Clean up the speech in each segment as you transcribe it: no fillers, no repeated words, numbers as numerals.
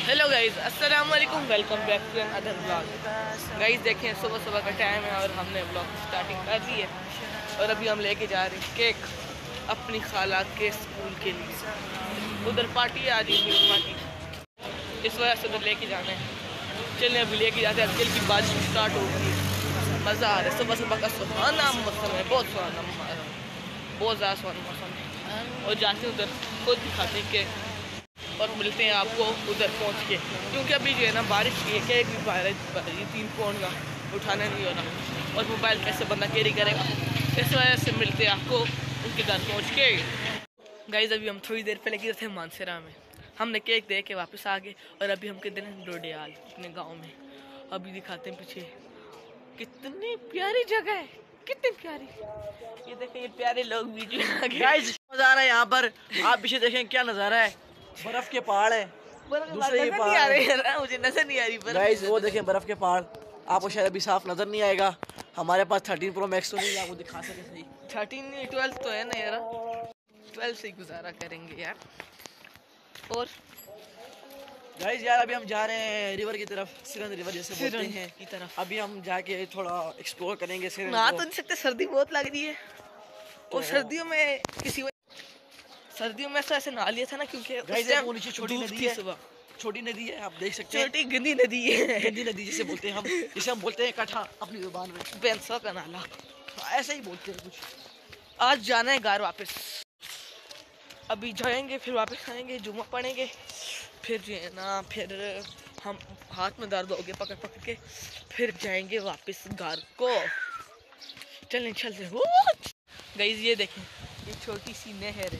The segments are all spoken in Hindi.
हेलो गाइस, अस्सलाम वालेकुम, welcome back to other blog. Guys देखें, सुबह सुबह का टाइम है और हमने ब्लॉग की स्टार्टिंग कर दी है और अभी हम लेके जा रहे हैं केक अपनी खाला के स्कूल के लिए। उधर पार्टी है, आज ईद पार्टी, इस वजह से उधर लेके जाना है। चलिए अभी लेके जाते हैं। कल की बारिश स्टार्ट हो गई, मज़ा आ रहा है। सुबह सुबह का सुहाना मौसम है, बहुत सुहाना, बहुत ज़्यादा सुहाना मौसम है। और जाते हैं उधर, खुद दिखाते हैं केक और मिलते हैं आपको उधर पहुंच के, क्योंकि अभी जो है ना बारिश की है, केक भी बारिश 3 पाउंड का उठाना नहीं हो रहा और मोबाइल कैसे बंदा कैरी करेगा। इस वजह से मिलते हैं आपको उनके घर पहुंच के। गाइस अभी हम थोड़ी देर पहले गए थे मानसरा में, हमने केक दे के वापस आ गए और अभी हम किधर हैं, डोडियाल अपने गाँव में। अभी दिखाते हैं पीछे, कितनी प्यारी जगह है, कितनी प्यारी। ये देखें, ये प्यारे लोग वीडियो आ गए। गाइस मजा आ रहा है यहाँ पर। आप पीछे देखें क्या नजारा है, बर्फ के पहाड़ है। दूसरे ये नहीं आ रही है, मुझे नजर नहीं आ रही। गाइस वो देखें बर्फ के पहाड़, आपको शायद अभी साफ नजर नहीं आएगा। हमारे पास 13 प्रो मैक्स तो नहीं है, आपको दिखा सके सही। 13 नहीं, 12 तो है ना यार, 12 से ही गुजारा करेंगे यार। और गाइस यार अभी हम जा रहे हैं रिवर की तरफ, सिरन रिवर जैसे बोलते हैं की तरफ। अभी हम जाके थोड़ा एक्सप्लोर करेंगे सिरन नहा को। तो नहीं सकते, सर्दी बहुत लग रही है। और सर्दियों में सर्दियों में ऐसा ऐसे नहा लिया था ना, क्योंकि गाइस वो नीचे छोटी नदी है, सुबह छोटी नदी है, आप देख सकते हैं। छोटी गंदी नदी है, गंदी नदी जिसे बोलते हैं हम, जिसे हम बोलते हैं कठा अपनी जुबान में, बैंसों का नाला। ऐसे ही बोलते हैं कुछ। आज जाना है घर वापस, अभी जाएंगे फिर वापस आएंगे, जुम्मा पढ़ेंगे, फिर जो है ना फिर हम हाथ में दर्द हो गए पकड़ पकड़ के, फिर जाएंगे वापस घर को। चलें चलते। गाइस ये देखें, ये छोटी सी नहर है,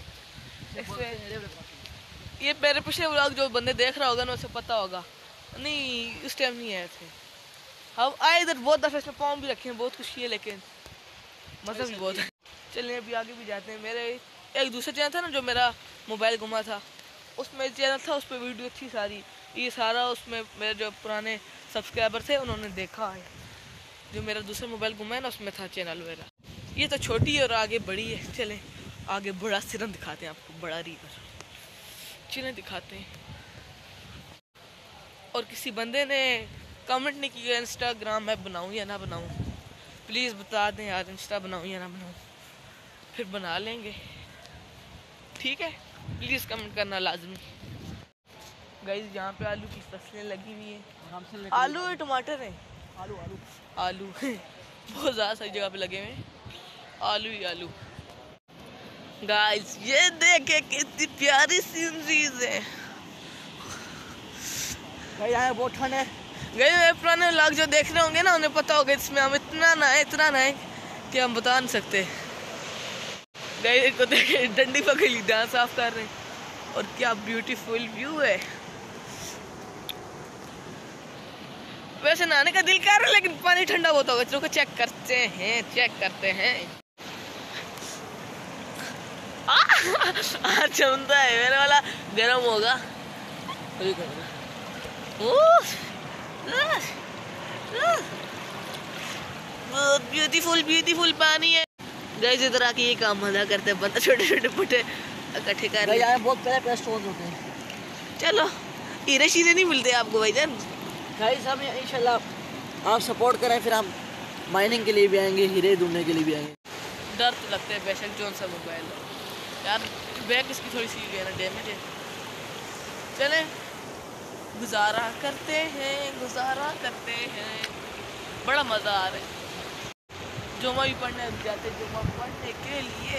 ये मेरे पिछले व्लॉग जो बंदे देख रहा होगा ना उसे पता होगा। नहीं उस टाइम नहीं आए थे हम, आए इधर बहुत दफे, इसमें पाँव भी रखे हैं, बहुत खुशी है, लेकिन मज़ा भी बहुत है। चलिए अभी आगे भी जाते हैं। मेरे एक दूसरा चैनल था ना जो मेरा मोबाइल घुमा था, उसमें चैनल था, उस पर वीडियो थी सारी, ये सारा उसमें मेरे जो पुराने सब्सक्राइबर थे उन्होंने देखा है। जो मेरा दूसरा मोबाइल घुमा है ना उसमें था चैनल मेरा। ये तो छोटी है और आगे बड़ी है। चलें आगे बड़ा सिरन दिखाते हैं आपको, बड़ा रिवर चलें दिखाते हैं। और किसी बंदे ने कमेंट नहीं किया इंस्टाग्राम मैं बनाऊं या ना बनाऊं, प्लीज़ बता दें यार, इंस्टा बनाऊं या ना बनाऊं, फिर बना लेंगे, ठीक है? प्लीज़ कमेंट करना लाजमी। गाइस यहाँ पे आलू की फसलें लगी हुई हैं, आलू और टमाटर हैं, आलू आलू आलू बहुत ज़्यादा सही जगह पे लगे हुए हैं, आलू ही आलू। गाइस ये देखे कितनी प्यारी सीनरीज है। भाई यहाँ बहुत ठंड है। गए मेरे पुराने लोग जो देख रहे होंगे ना उन्हें पता होगा, इसमें हम इतना ना है कि हम बता नहीं सकते। गए को देखे, डंडी पकड़ ली, दांत साफ कर रहे हैं, और क्या ब्यूटीफुल व्यू है। वैसे नहाने का दिल कर रहा है, लेकिन पानी ठंडा बहुत होगा। चलो चेक करते हैं। चमता है, मेरे वाला गर्म होगा। ब्यूटीफुल पानी है। गाइस इधर आके ये काम मजा करते हैं बंदा, छोटे छोटे पुट्टे इकट्ठे कर रहे हैं। बहुत प्यारे स्टोन होते हैं। चलो हीरे शीरे नहीं मिलते आपको भाईजान। गाइस हम इंशाल्लाह आप सपोर्ट करें, फिर हम माइनिंग के लिए भी आएंगे, हीरे ढूंढने के लिए भी आएंगे। डर तो लगता है बेशक, जोन सा मोबाइल यार, बैग इसकी थोड़ी सी है ना डैमेज है। चले गुजारा करते हैं, बड़ा मज़ा आ रहा है। जुम्मा भी पढ़ने जाते, जुम्मा पढ़ने के लिए।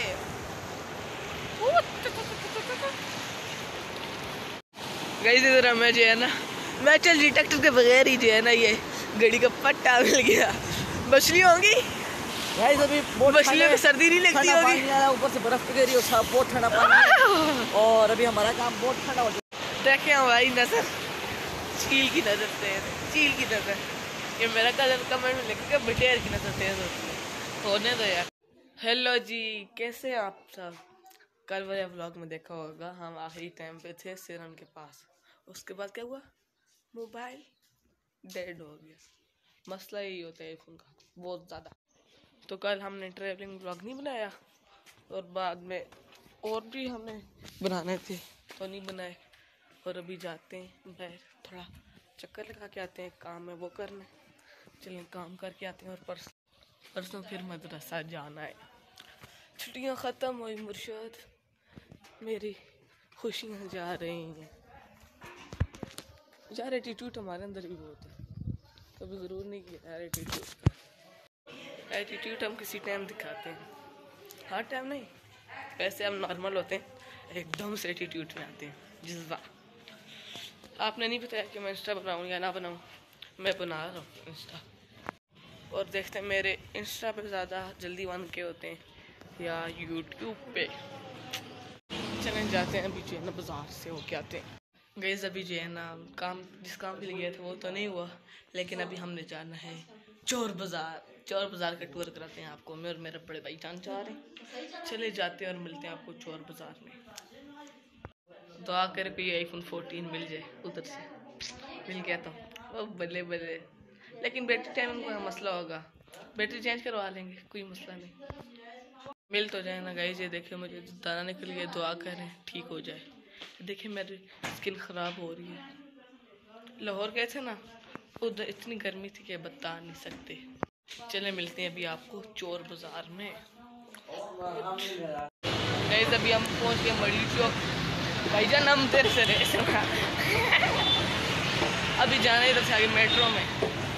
गाइस इधर हमें जो है ना मेटल डिटेक्टर के बगैर ही जो है ना ये गाड़ी का पट्टा मिल गया। मछली होंगी गाइस अभी मछलियों में सर्दी नहीं लगती होगी, ऊपर से बर्फ गिरी और सब बहुत ठंडा पानी है। और अभी हमारा काम बहुत ठंडा हो चुका है। देखें हमारी नजर, चील की नजर तेज, चील की नजर। ये मेरा कजन कमेंट में लिखेगा बटेर की नजर तेज होने दो यार। हेलो जी, कैसे हैं आप सब? कल वाले व्लॉग में देखा होगा हम आखिरी टाइम पे थे सिरन के पास। उसके बाद क्या हुआ, मोबाइल डेड हो गया। मसला यही होता है फ़ोन का बहुत ज़्यादा। तो कल हमने ट्रैवलिंग व्लॉग नहीं बनाया और बाद में और भी हमने बनाने थे तो नहीं बनाए। और अभी जाते हैं बाहर, थोड़ा चक्कर लगा के आते हैं, काम है वो करना। चलें काम करके आते हैं। और परसों फिर मदरसा जाना है। छुट्टियां ख़त्म हुई मुर्शद, मेरी खुशियाँ जा रही हैं। यार एटीट्यूड हमारे अंदर भी बहुत है, कभी ज़रूर नहीं किया यार एटीट्यूड हम किसी टाइम दिखाते हैं, हर टाइम नहीं। वैसे हम नॉर्मल होते हैं, एकदम से एटीट्यूड में आते हैं, जज्बा। आपने नहीं बताया कि मैं इंस्टा बनाऊँ या ना बनाऊँ, मैं बना रहा हूँ इंस्टा। और देखते हैं मेरे इंस्टा पे ज़्यादा जल्दी 1K होते हैं या यूट्यूब पे। चलें जाते हैं अभी जो है ना बाज़ार से होके आते हैं। गैस अभी जो है ना जिस काम के लिए गए थे वो तो नहीं हुआ, लेकिन अभी हमने जाना है चोर बाज़ार का टूर कराते हैं आपको। मैं और मेरे बड़े भाई जान चाह रहे हैं। चले जाते हैं और मिलते हैं आपको चोर बाज़ार में। दुआ कर कोई iPhone 14 मिल जाए, उधर से मिल गया तो वो बल्ले बल्ले। लेकिन बैटरी टाइम का मसला होगा, बैटरी चेंज करवा लेंगे, कोई मसला नहीं। मिल तो जाए ना गाइस। ये देखिए मुझे दाना निकल गया, दुआ करें ठीक हो जाए। देखिए मेरी स्किन ख़राब हो रही है। लाहौर गए थे ना, उधर इतनी गर्मी थी कि बता नहीं सकते। चले मिलते हैं अभी आपको चोर बाज़ार में। गाइस अभी हम पहुंच गए मड़ी चौक। भाईजान हम तेरे से रेस अभी जाना इधर से आगे मेट्रो में।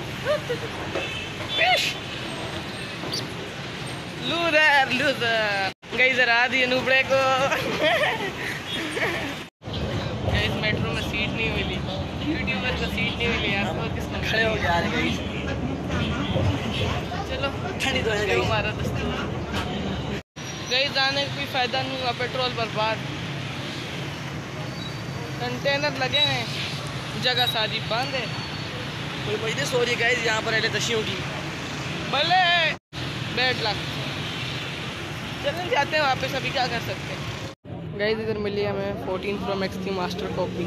लूजर गाइस हरा दिए नुबड़े को। गाइस मेट्रो में सीट नहीं मिली, यूट्यूबर को सीट नहीं मिली यार, तो किसने खड़े हो जा रहे गाइस। चलो ठंडी तो है गाइस। हमारा दस्तूर। गाइस जाने का कोई फ़ायदा नहीं हुआ, पेट्रोल बर्बाद। कंटेनर लगे हैं, जगह सारी बंद है। कोई मजदूर सो रही गाइस यहाँ पर रहते तशियों की। भले बैड लक। चलें जाते हैं वापस, अभी क्या कर सकते हैं। गाइस इधर मिली हमें 14 Pro Max की मास्टर कॉपी।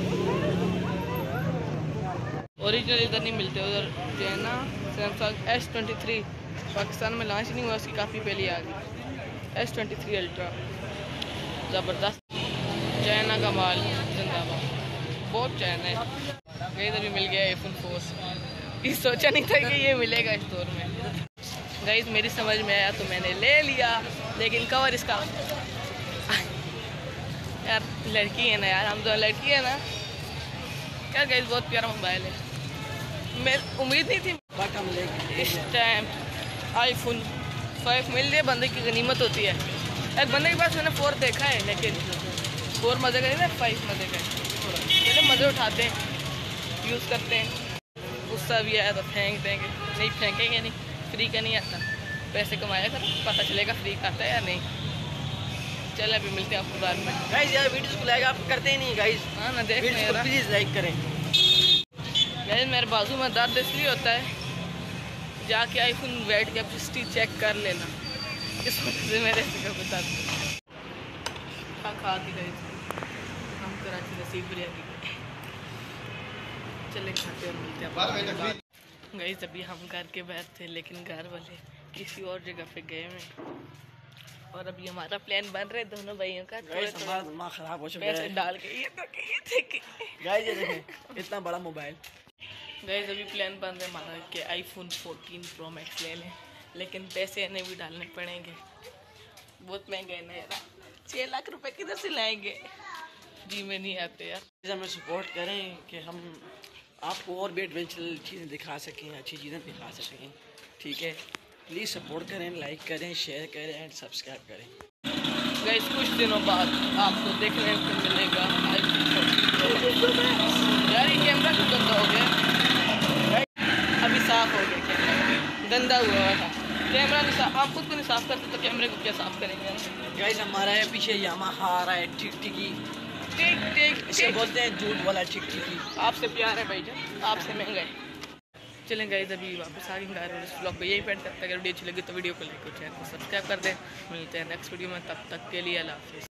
ओरिजिनल इधर नहीं मिलते, उधर जो है ना सैमसंग S23 पाकिस्तान में लॉन्च नहीं हुआ, उसकी काफ़ी पहले आ गई। S23 अल्ट्रा ज़बरदस्त, चाइना का माल जिंदाबाद, बहुत चाइना है। गाइस अभी मिल गया iPhone 4। ये सोचा नहीं था कि ये मिलेगा स्टोर में। गाइस मेरी समझ में आया तो मैंने ले लिया, लेकिन कवर इसका यार लड़की है ना यार, हम तो लड़की है ना यार। गाइस बहुत प्यारा मोबाइल है, मैं उम्मीद नहीं थी बट हम लेके इस टाइम iPhone 5 मिल जाए, बंदे की गनीमत होती है। एक बंदे के पास मैंने 4 देखा है, लेकिन 4 मज़े का नहीं ना, 5 मज़े का है। चले मज़े उठाते हैं, यूज़ करते हैं। गुस्सा भी आया तो फेंक देंगे, नहीं फेंकेंगे नहीं, फ्री का नहीं आता। पैसे कमाया कर, पता चलेगा फ्री का आता है या नहीं। चल अभी मिलते हैं आपको बाद में। गाइस यार वीडियोस को लाइक आप करते ही नहीं गाइस। हाँ ना देख वीडियोस को प्लीज लाइक करें। गाइस मेरे बाजू में दर्द इसलिए होता है, जाके iPhone बैठ के हिस्ट्री चेक कर लेना, इस वजह से मेरे से बता खा दी गाइस। हम कराची नसीब बिरयानी चले खाते और मिलते हैं। गाइस अभी हम घर के बाहर थे, लेकिन घर वाले किसी और जगह पे गए हैं। और अभी हमारा प्लान बन रहा है दोनों भाइयों का। गाइस हमारा दिमाग खराब हो चुका पैसे है डाल के ये देखिए गाइस। ये देखें इतना बड़ा मोबाइल। गाइस अभी प्लान बन रहा है हमारा कि iPhone 14 Pro Max ले लें, लेकिन पैसे इन्हें भी डालने पड़ेंगे, बहुत महंगा है ना यार। 6 लाख रुपए किधर से लाएंगे, जी में नहीं आते यार। हमें सपोर्ट करें कि हम आपको और भी एडवेंचर चीज़ें दिखा सकें, अच्छी चीज़ें दिखा सकें, ठीक है। प्लीज़ सपोर्ट करें, लाइक करें, शेयर करें एंड सब्सक्राइब करें। गाइस कुछ दिनों बाद आपको देखने को मिलेगा iPhone 14 यार। ये कैमरा क्यों गंदा हो गया, अभी साफ हो गया कैमरा, गंदा हुआ था कैमरा। नहीं साफ, आप खुद को नहीं साफ करते तो कैमरे को क्या साफ करेंगे। गाइस हमारा है पीछे यामाहा आ रहा है, टिक इसे बोलते हैं झूठ वाला टिक। आपसे प्यार है भाईजान, आपसे महंगा है। चलें गाइस अभी वापस आ गए घर और इस ब्लॉग को यही पेंट करते हैं। अगर वीडियो अच्छी लगी तो वीडियो को लाइक और चैनल को सब्सक्राइब कर दें। मिलते हैं नेक्स्ट वीडियो में, तब तक के लिए अल्लाह हाफिज़।